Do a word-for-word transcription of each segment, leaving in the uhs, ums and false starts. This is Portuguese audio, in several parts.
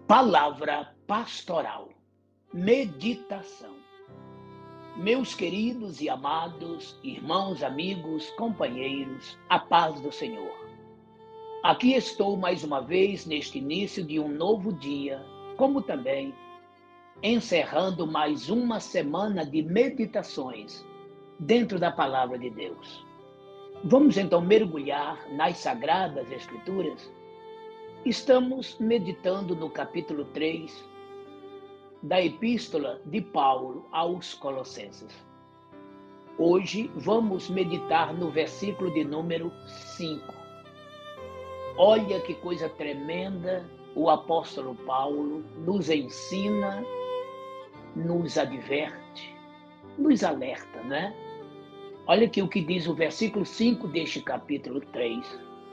Palavra pastoral, meditação. Meus queridos e amados irmãos, amigos, companheiros, a paz do Senhor. Aqui estou mais uma vez neste início de um novo dia, como também encerrando mais uma semana de meditações dentro da Palavra de Deus. Vamos então mergulhar nas Sagradas Escrituras. Estamos meditando no capítulo três da Epístola de Paulo aos Colossenses. Hoje vamos meditar no versículo de número cinco. Olha que coisa tremenda o apóstolo Paulo nos ensina, nos adverte, nos alerta, né? Olha aqui o que diz o versículo cinco deste capítulo três.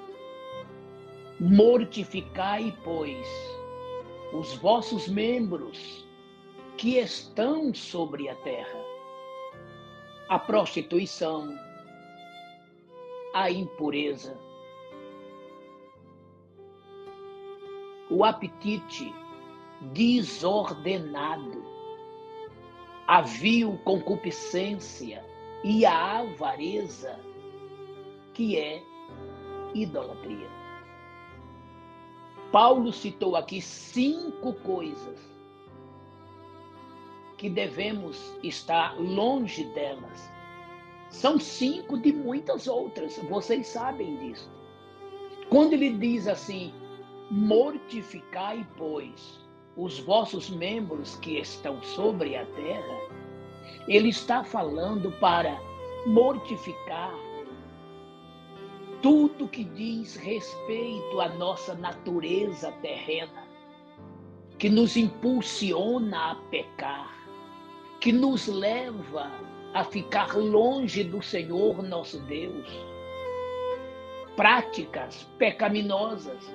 Mortificai, pois, os vossos membros que estão sobre a terra, a prostituição, a impureza, o apetite desordenado, a vil concupiscência e a avareza, que é idolatria. Paulo citou aqui cinco coisas que devemos estar longe delas. São cinco de muitas outras, vocês sabem disso. Quando ele diz assim, mortificai, pois, os vossos membros que estão sobre a terra, ele está falando para mortificar tudo que diz respeito à nossa natureza terrena, que nos impulsiona a pecar, que nos leva a ficar longe do Senhor nosso Deus. Práticas pecaminosas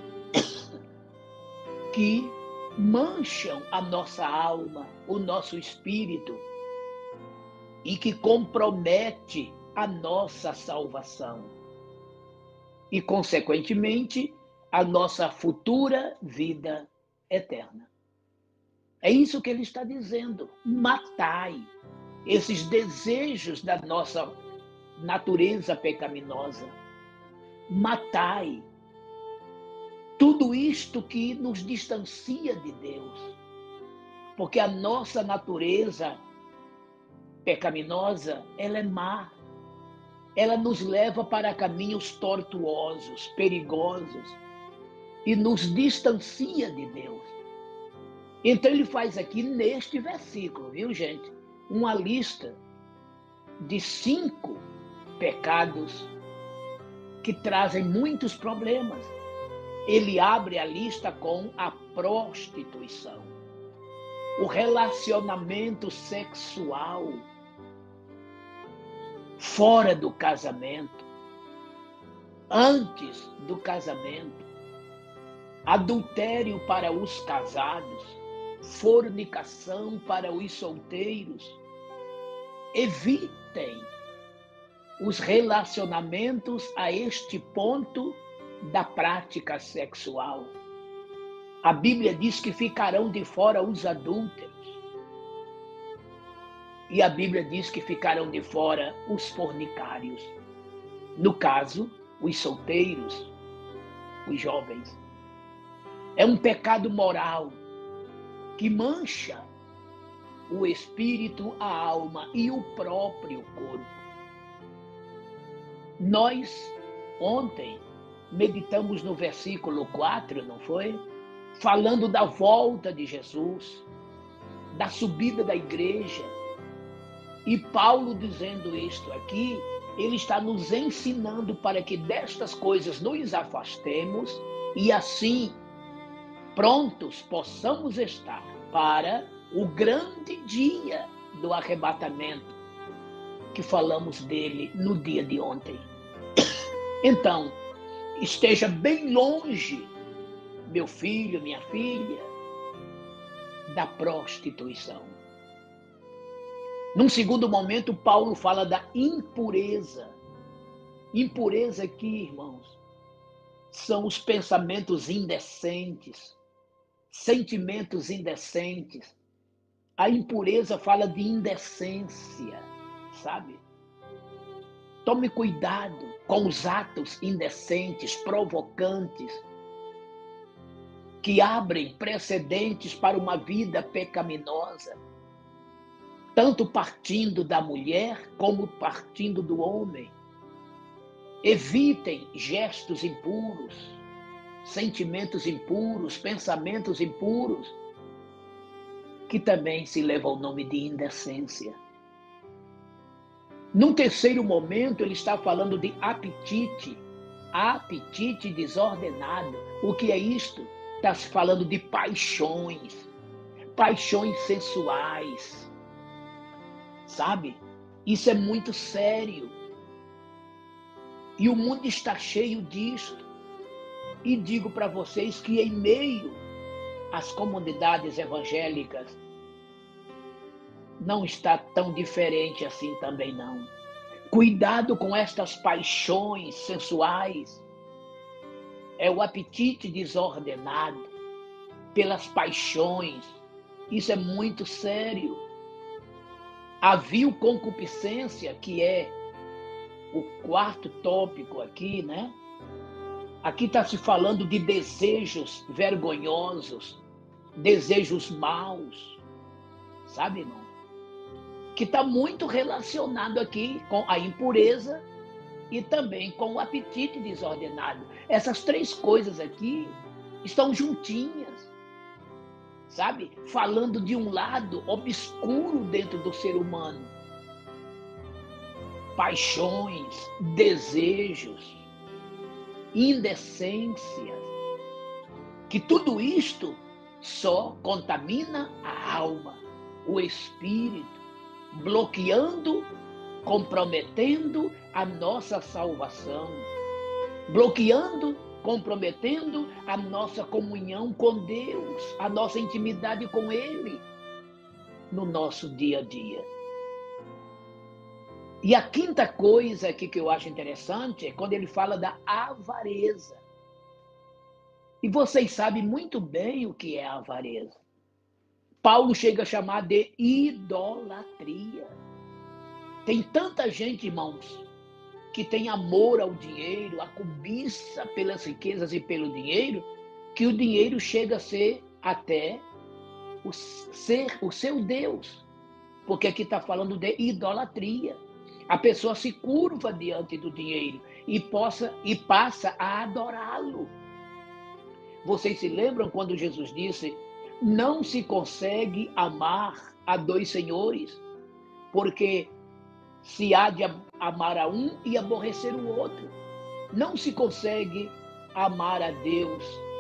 que mancham a nossa alma, o nosso espírito e que compromete a nossa salvação. E, consequentemente, a nossa futura vida eterna. É isso que ele está dizendo. Matai esses desejos da nossa natureza pecaminosa. Matai tudo isto que nos distancia de Deus. Porque a nossa natureza pecaminosa, ela é má. Ela nos leva para caminhos tortuosos, perigosos, e nos distancia de Deus. Então ele faz aqui neste versículo, viu, gente? Uma lista de cinco pecados que trazem muitos problemas. Ele abre a lista com a prostituição, o relacionamento sexual fora do casamento, antes do casamento, adultério para os casados, fornicação para os solteiros. Evitem os relacionamentos a este ponto da prática sexual. A Bíblia diz que ficarão de fora os adúlteros. E a Bíblia diz que ficarão de fora os fornicários. No caso, os solteiros, os jovens. É um pecado moral que mancha o espírito, a alma e o próprio corpo. Nós, ontem, meditamos no versículo quatro, não foi? Falando da volta de Jesus, da subida da igreja. E Paulo dizendo isto aqui, ele está nos ensinando para que destas coisas nos afastemos e assim prontos possamos estar para o grande dia do arrebatamento, que falamos dele no dia de ontem. Então, esteja bem longe, meu filho, minha filha, da prostituição. Num segundo momento, Paulo fala da impureza. Impureza aqui, irmãos, são os pensamentos indecentes, sentimentos indecentes. A impureza fala de indecência, sabe? Tome cuidado com os atos indecentes, provocantes, que abrem precedentes para uma vida pecaminosa, tanto partindo da mulher como partindo do homem. Evitem gestos impuros, sentimentos impuros, pensamentos impuros, que também se leva ao nome de indecência. Num terceiro momento, ele está falando de apetite, apetite desordenado. O que é isto? Está se falando de paixões, paixões sensuais, sabe? Isso é muito sério. E o mundo está cheio disto. E digo para vocês que em meio às comunidades evangélicas, não está tão diferente assim também não. Cuidado com estas paixões sensuais. É o apetite desordenado pelas paixões. Isso é muito sério. A vil concupiscência, que é o quarto tópico aqui, né? Aqui está se falando de desejos vergonhosos, desejos maus, sabe, irmão? Que está muito relacionado aqui com a impureza e também com o apetite desordenado. Essas três coisas aqui estão juntinhas, sabe? Falando de um lado obscuro dentro do ser humano. Paixões, desejos, indecências, que tudo isto só contamina a alma, o espírito, bloqueando, comprometendo a nossa salvação, bloqueando, comprometendo a nossa comunhão com Deus, a nossa intimidade com Ele no nosso dia a dia. E a quinta coisa aqui que eu acho interessante é quando ele fala da avareza. E vocês sabem muito bem o que é a avareza. Paulo chega a chamar de idolatria. Tem tanta gente, irmãos, que tem amor ao dinheiro, a cobiça pelas riquezas e pelo dinheiro, que o dinheiro chega a ser até o, ser, o seu Deus. Porque aqui está falando de idolatria. A pessoa se curva diante do dinheiro e, possa, e passa a adorá-lo. Vocês se lembram quando Jesus disse: não se consegue amar a dois senhores, porque se há de amar a um e aborrecer o outro. Não se consegue amar a Deus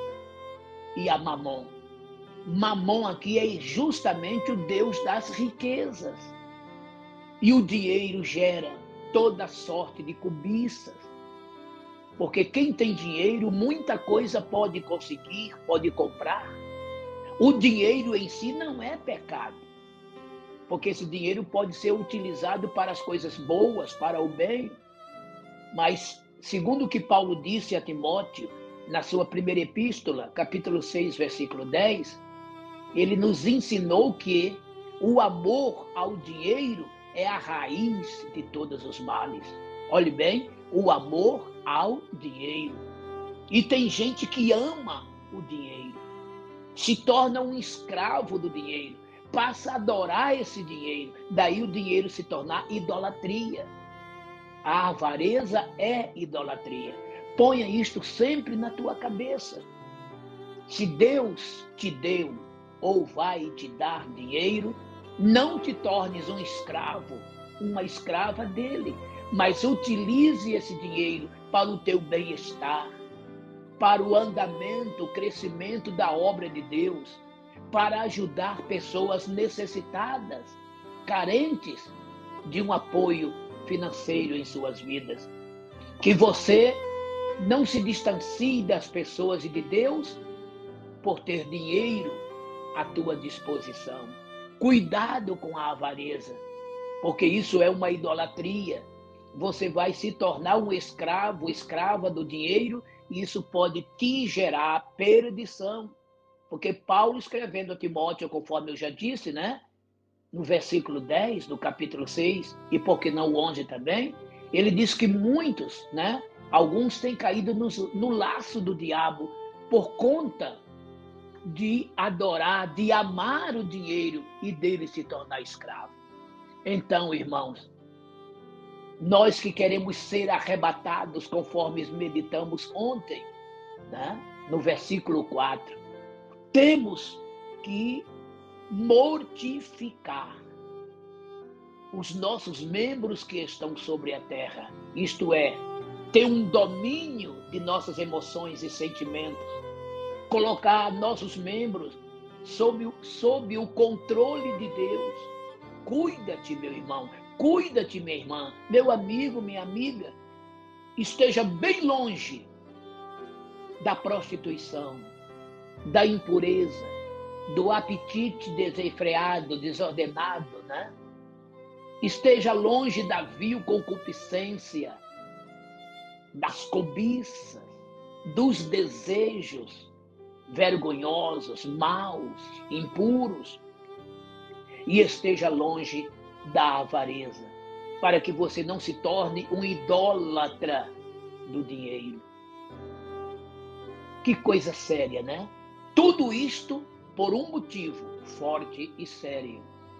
e a Mamon. Mamon aqui é justamente o Deus das riquezas. E o dinheiro gera toda sorte de cobiças. Porque quem tem dinheiro, muita coisa pode conseguir, pode comprar. O dinheiro em si não é pecado. Porque esse dinheiro pode ser utilizado para as coisas boas, para o bem. Mas, segundo o que Paulo disse a Timóteo, na sua primeira epístola, capítulo seis, versículo dez, ele nos ensinou que o amor ao dinheiro é a raiz de todos os males. Olhe bem, o amor ao dinheiro. E tem gente que ama o dinheiro, se torna um escravo do dinheiro, passa a adorar esse dinheiro, daí o dinheiro se tornar idolatria. A avareza é idolatria. Ponha isto sempre na tua cabeça. Se Deus te deu ou vai te dar dinheiro, não te tornes um escravo, uma escrava dele, mas utilize esse dinheiro para o teu bem-estar, para o andamento, o crescimento da obra de Deus, para ajudar pessoas necessitadas, carentes de um apoio financeiro em suas vidas. Que você não se distancie das pessoas e de Deus por ter dinheiro à tua disposição. Cuidado com a avareza, porque isso é uma idolatria. Você vai se tornar um escravo, escrava do dinheiro, e isso pode te gerar perdição. Porque Paulo, escrevendo a Timóteo, conforme eu já disse, né? No versículo dez do capítulo seis, e por que não o onze também, ele diz que muitos, né? Alguns têm caído no, no laço do diabo por conta de adorar, de amar o dinheiro e dele se tornar escravo. Então, irmãos, nós que queremos ser arrebatados, conforme meditamos ontem, né? No versículo quatro, temos que mortificar os nossos membros que estão sobre a terra, isto é, ter um domínio de nossas emoções e sentimentos, colocar nossos membros sob, sob o controle de Deus. Cuida-te, meu irmão, cuida-te, minha irmã, meu amigo, minha amiga, esteja bem longe da prostituição, da impureza, do apetite desenfreado, desordenado, né? Esteja longe da vil concupiscência, das cobiças, dos desejos vergonhosos, maus, impuros, e esteja longe da avareza, para que você não se torne um idólatra do dinheiro. Que coisa séria, né? Tudo isto por um motivo forte e sério.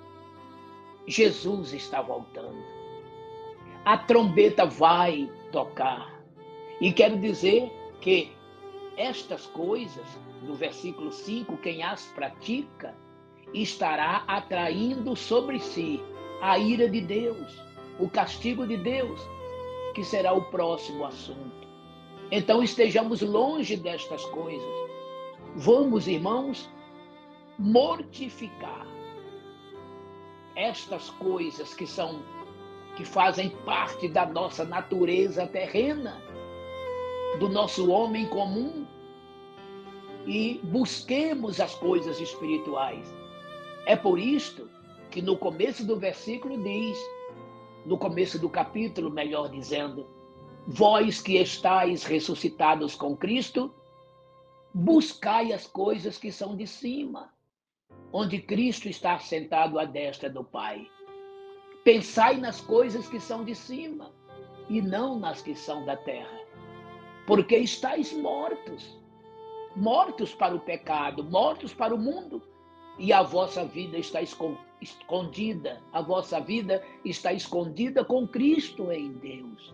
Jesus está voltando. A trombeta vai tocar. E quero dizer que estas coisas, no versículo cinco, quem as pratica, estará atraindo sobre si a ira de Deus, o castigo de Deus, que será o próximo assunto. Então estejamos longe destas coisas. Vamos, irmãos, mortificar estas coisas que são, que fazem parte da nossa natureza terrena, do nosso homem comum, e busquemos as coisas espirituais. É por isto que no começo do versículo diz, no começo do capítulo, melhor dizendo, vós que estáis ressuscitados com Cristo, buscai as coisas que são de cima, onde Cristo está sentado à destra do Pai. Pensai nas coisas que são de cima e não nas que são da terra, porque estáis mortos, mortos para o pecado, mortos para o mundo, e a vossa vida está escondida, a vossa vida está escondida com Cristo em Deus.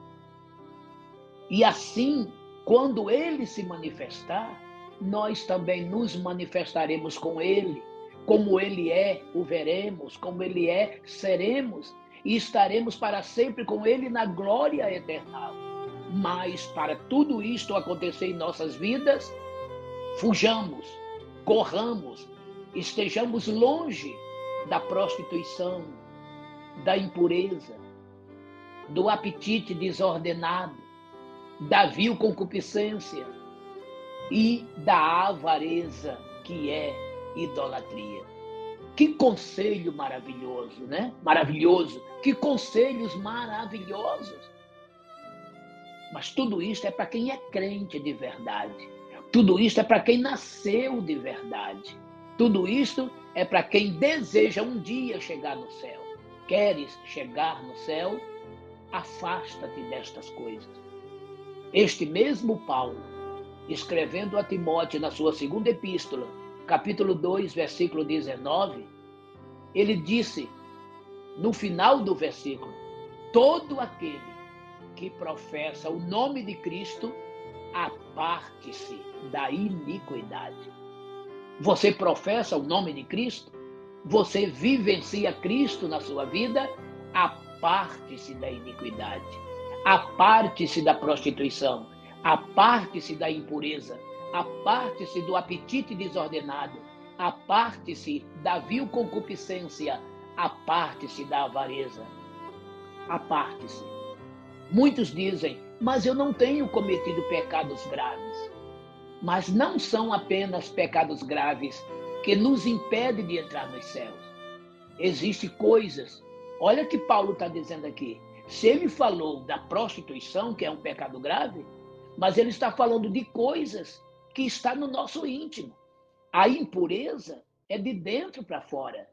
E assim, quando Ele se manifestar, nós também nos manifestaremos com Ele. Como Ele é, o veremos, como Ele é, seremos, e estaremos para sempre com Ele na glória eterna. Mas para tudo isto acontecer em nossas vidas, fujamos, corramos, estejamos longe da prostituição, da impureza, do apetite desordenado, da vil concupiscência e da avareza, que é idolatria. Que conselho maravilhoso, né? Maravilhoso. Que conselhos maravilhosos. Mas tudo isto é para quem é crente de verdade. Tudo isto é para quem nasceu de verdade. Tudo isto é para quem deseja um dia chegar no céu. Queres chegar no céu? Afasta-te destas coisas. Este mesmo Paulo, escrevendo a Timóteo na sua segunda epístola, capítulo dois, versículo dezenove, ele disse, no final do versículo, todo aquele que professa o nome de Cristo, aparte-se da iniquidade. Você professa o nome de Cristo? Você vivencia Cristo na sua vida? Aparte-se da iniquidade. Aparte-se da prostituição. Aparte-se da impureza. Aparte-se do apetite desordenado. Aparte-se da vil concupiscência. Aparte-se da avareza. Aparte-se. Muitos dizem, mas eu não tenho cometido pecados graves. Mas não são apenas pecados graves que nos impedem de entrar nos céus. Existem coisas, olha o que Paulo está dizendo aqui. Se ele falou da prostituição, que é um pecado grave, mas ele está falando de coisas que estão no nosso íntimo. A impureza é de dentro para fora.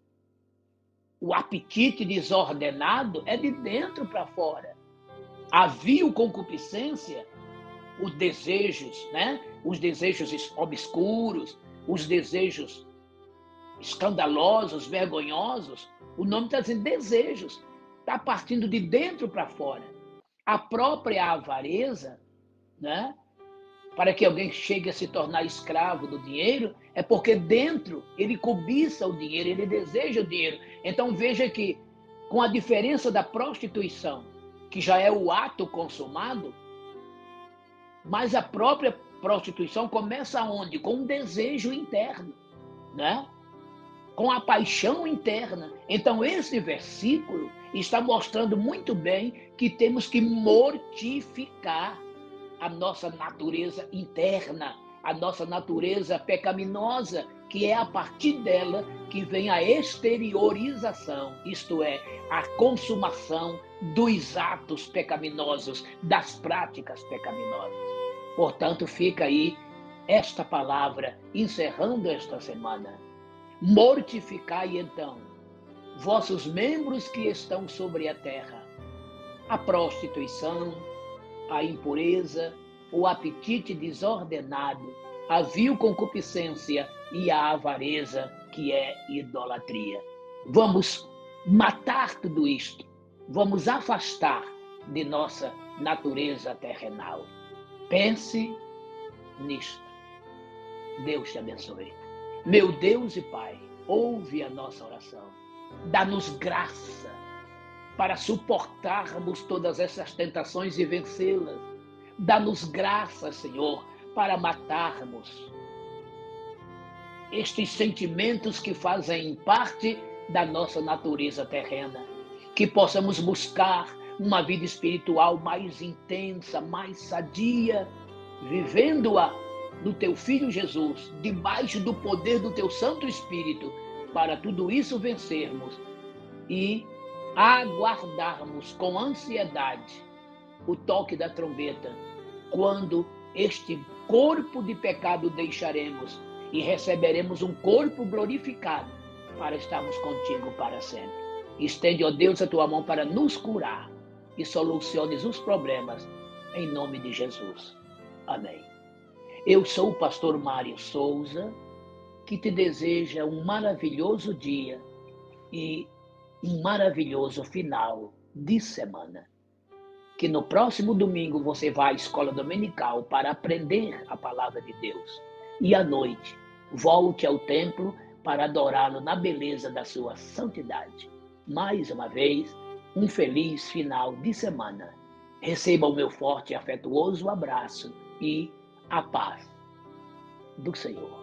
O apetite desordenado é de dentro para fora. A vil concupiscência, os desejos, né? Os desejos obscuros, os desejos escandalosos, vergonhosos, o nome está dizendo desejos, está partindo de dentro para fora. A própria avareza, né? Para que alguém chegue a se tornar escravo do dinheiro, é porque dentro ele cobiça o dinheiro, ele deseja o dinheiro. Então veja que, com a diferença da prostituição, que já é o ato consumado, mas a própria prostituição começa onde? Com um desejo interno, né? Com a paixão interna. Então esse versículo está mostrando muito bem que temos que mortificar a nossa natureza interna, a nossa natureza pecaminosa, que é a partir dela que vem a exteriorização, isto é, a consumação dos atos pecaminosos, das práticas pecaminosas. Portanto, fica aí esta palavra, encerrando esta semana. Mortificai, então, vossos membros que estão sobre a terra, a prostituição, a impureza, o apetite desordenado, a vil concupiscência e a avareza, que é idolatria. Vamos matar tudo isto, vamos afastar de nossa natureza terrenal. Pense nisto. Deus te abençoe. Meu Deus e Pai, ouve a nossa oração. Dá-nos graça para suportarmos todas essas tentações e vencê-las. Dá-nos graça, Senhor, para matarmos estes sentimentos que fazem parte da nossa natureza terrena. Que possamos buscar uma vida espiritual mais intensa, mais sadia, vivendo-a do Teu Filho Jesus, debaixo do poder do Teu Santo Espírito, para tudo isso vencermos e aguardarmos com ansiedade o toque da trombeta, quando este corpo de pecado deixaremos e receberemos um corpo glorificado para estarmos contigo para sempre. Estende, ó Deus, a tua mão para nos curar e soluciones os problemas, em nome de Jesus. Amém. Eu sou o pastor Mário Souza, que te deseja um maravilhoso dia e um maravilhoso final de semana. Que no próximo domingo você vá à escola dominical para aprender a palavra de Deus. E à noite, volte ao templo para adorá-lo na beleza da sua santidade. Mais uma vez, um feliz final de semana. Receba o meu forte e afetuoso abraço e a paz do Senhor.